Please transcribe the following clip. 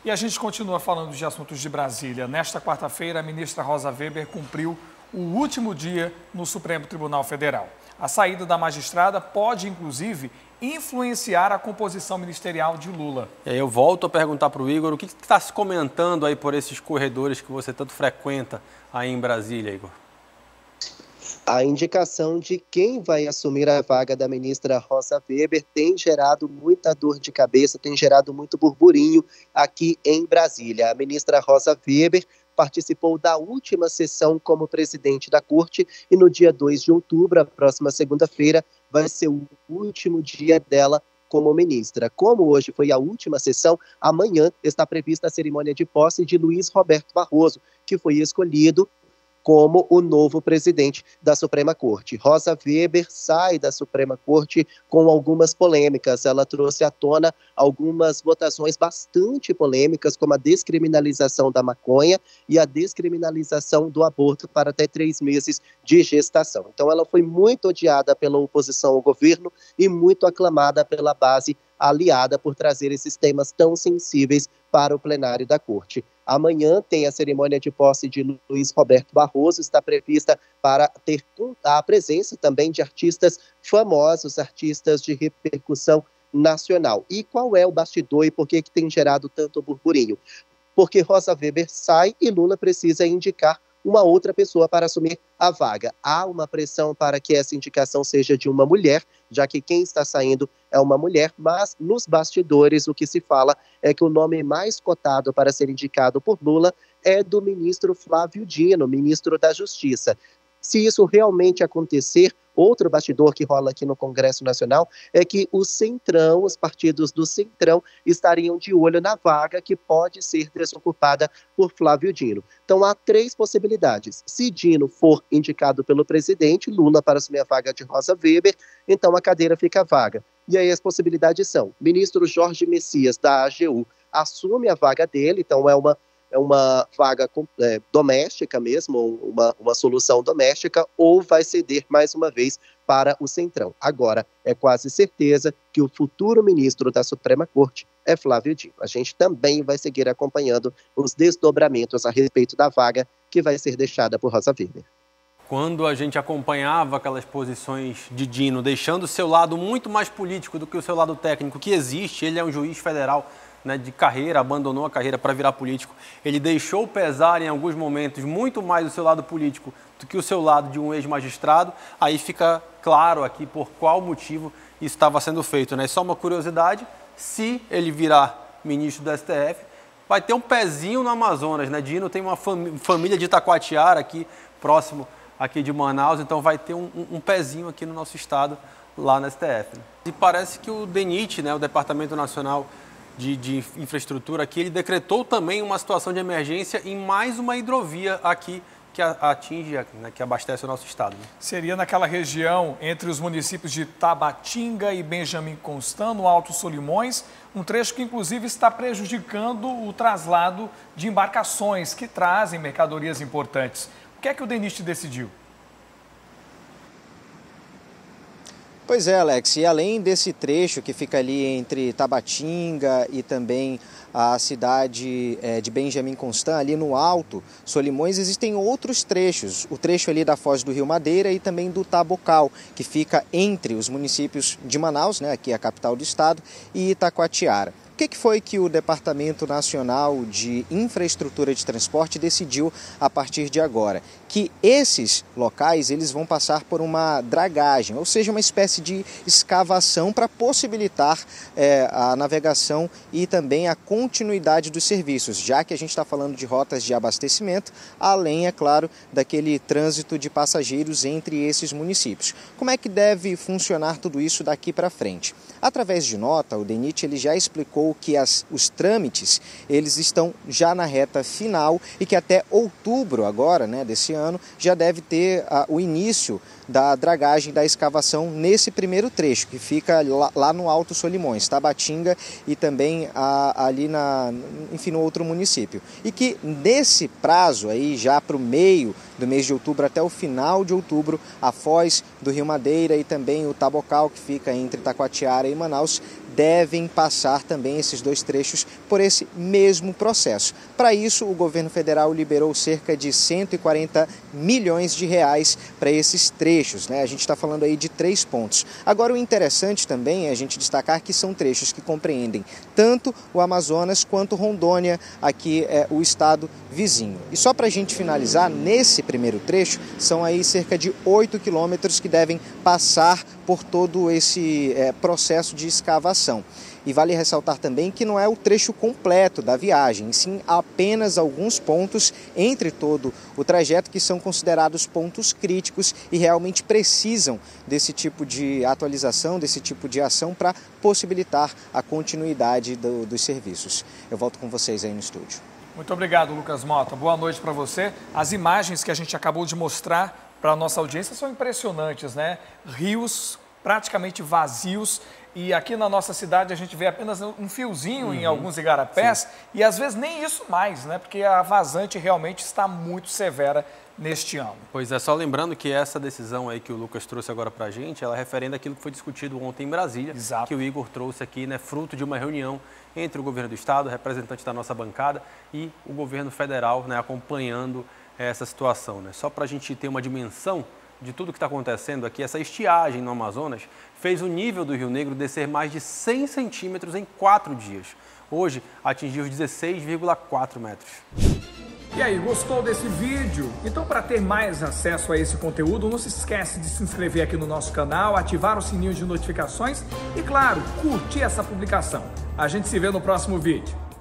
E a gente continua falando de assuntos de Brasília. Nesta quarta-feira, a ministra Rosa Weber cumpriu o último dia no Supremo Tribunal Federal. A saída da magistrada pode, inclusive, influenciar a composição ministerial de Lula. E aí eu volto a perguntar para o Igor, o que está se comentando aí por esses corredores que você tanto frequenta aí em Brasília, Igor? A indicação de quem vai assumir a vaga da ministra Rosa Weber tem gerado muita dor de cabeça, tem gerado muito burburinho aqui em Brasília. A ministra Rosa Weber participou da última sessão como presidente da corte e no dia 2 de outubro, a próxima segunda-feira, vai ser o último dia dela como ministra. Como hoje foi a última sessão, amanhã está prevista a cerimônia de posse de Luiz Roberto Barroso, que foi escolhido como o novo presidente da Suprema Corte. Rosa Weber sai da Suprema Corte com algumas polêmicas. Ela trouxe à tona algumas votações bastante polêmicas, como a descriminalização da maconha e a descriminalização do aborto para até 3 meses de gestação. Então ela foi muito odiada pela oposição ao governo e muito aclamada pela base aliada por trazer esses temas tão sensíveis para o plenário da Corte. Amanhã tem a cerimônia de posse de Luiz Roberto Barroso, está prevista para ter a presença também de artistas famosos, artistas de repercussão nacional. E qual é o bastidor e por que tem gerado tanto burburinho? Porque Rosa Weber sai e Lula precisa indicar uma outra pessoa para assumir a vaga. Há uma pressão para que essa indicação seja de uma mulher, já que quem está saindo é uma mulher, mas nos bastidores o que se fala é que o nome mais cotado para ser indicado por Lula é do ministro Flávio Dino, ministro da Justiça. Se isso realmente acontecer, outro bastidor que rola aqui no Congresso Nacional é que o Centrão, os partidos do Centrão, estariam de olho na vaga que pode ser desocupada por Flávio Dino. Então há 3 possibilidades. Se Dino for indicado pelo presidente, Lula para assumir a vaga de Rosa Weber, então a cadeira fica vaga. E aí as possibilidades são: ministro Jorge Messias, da AGU, assume a vaga dele, então é uma vaga doméstica mesmo, uma solução doméstica, ou vai ceder mais uma vez para o Centrão. Agora, é quase certeza que o futuro ministro da Suprema Corte é Flávio Dino. A gente também vai seguir acompanhando os desdobramentos a respeito da vaga que vai ser deixada por Rosa Weber. Quando a gente acompanhava aquelas posições de Dino, deixando o seu lado muito mais político do que o seu lado técnico, que existe, ele é um juiz federal, né, de carreira, abandonou a carreira para virar político. Ele deixou pesar em alguns momentos muito mais o seu lado político do que o seu lado de um ex-magistrado. Aí fica claro aqui por qual motivo isso estava sendo feito, né? Só uma curiosidade: se ele virar ministro do STF, vai ter um pezinho no Amazonas, né? Dino tem uma família de Itacoatiara aqui, próximo aqui de Manaus, então vai ter um pezinho aqui no nosso estado, lá no STF. Né? E parece que o DENIT, né, o Departamento Nacional de Infraestrutura aqui, ele decretou também uma situação de emergência em mais uma hidrovia aqui que atinge, né, que abastece o nosso estado. Né? Seria naquela região entre os municípios de Tabatinga e Benjamin Constant, no Alto Solimões, um trecho que inclusive está prejudicando o traslado de embarcações que trazem mercadorias importantes. O que é que o DENIT decidiu? Pois é, Alex, e além desse trecho que fica ali entre Tabatinga e também a cidade de Benjamin Constant, ali no Alto Solimões, existem outros trechos. O trecho ali da Foz do Rio Madeira e também do Tabocal, que fica entre os municípios de Manaus, né, aqui a capital do estado, e Itacoatiara. O que foi que o Departamento Nacional de Infraestrutura de Transporte decidiu a partir de agora? Que esses locais eles vão passar por uma dragagem, ou seja, uma espécie de escavação para possibilitar a navegação e também a continuidade dos serviços, já que a gente está falando de rotas de abastecimento, além, é claro, daquele trânsito de passageiros entre esses municípios. Como é que deve funcionar tudo isso daqui para frente? Através de nota, o DENIT ele já explicou que os trâmites eles estão já na reta final e que até outubro agora, né, desse ano, já deve ter o início da dragagem da escavação nesse primeiro trecho, que fica lá no Alto Solimões, Tabatinga e também ali no outro município. E que nesse prazo aí, já para o meio do mês de outubro até o final de outubro, a Foz do Rio Madeira e também o Tabocal, que fica entre Itacoatiara e Manaus, devem passar também esses 2 trechos por esse mesmo processo. Para isso, o governo federal liberou cerca de 140 milhões de reais para esses trechos, né? A gente está falando aí de 3 pontos. Agora, o interessante também é a gente destacar que são trechos que compreendem tanto o Amazonas quanto Rondônia, aqui é o estado vizinho. E só para a gente finalizar, nesse primeiro trecho, são aí cerca de 8 quilômetros que devem passar por todo esse processo de escavação. E vale ressaltar também que não é o trecho completo da viagem, sim apenas alguns pontos entre todo o trajeto que são considerados pontos críticos e realmente precisam desse tipo de atualização, desse tipo de ação para possibilitar a continuidade dos serviços. Eu volto com vocês aí no estúdio. Muito obrigado, Lucas Mota. Boa noite para você. As imagens que a gente acabou de mostrar para a nossa audiência são impressionantes, né? Rios praticamente vazios e aqui na nossa cidade a gente vê apenas um fiozinho em alguns igarapés e às vezes nem isso mais, né? Porque a vazante realmente está muito severa neste ano. Pois é, só lembrando que essa decisão aí que o Lucas trouxe agora para a gente, ela é referente àquilo que foi discutido ontem em Brasília, Exato. Que o Igor trouxe aqui, né, fruto de uma reunião entre o governo do estado, representante da nossa bancada, e o governo federal, né, acompanhando essa situação, né? Só para a gente ter uma dimensão de tudo que está acontecendo aqui, essa estiagem no Amazonas fez o nível do Rio Negro descer mais de 100 centímetros em 4 dias. Hoje, atingiu os 16,4 metros. E aí, gostou desse vídeo? Então, para ter mais acesso a esse conteúdo, não se esquece de se inscrever aqui no nosso canal, ativar o sininho de notificações e, claro, curtir essa publicação. A gente se vê no próximo vídeo.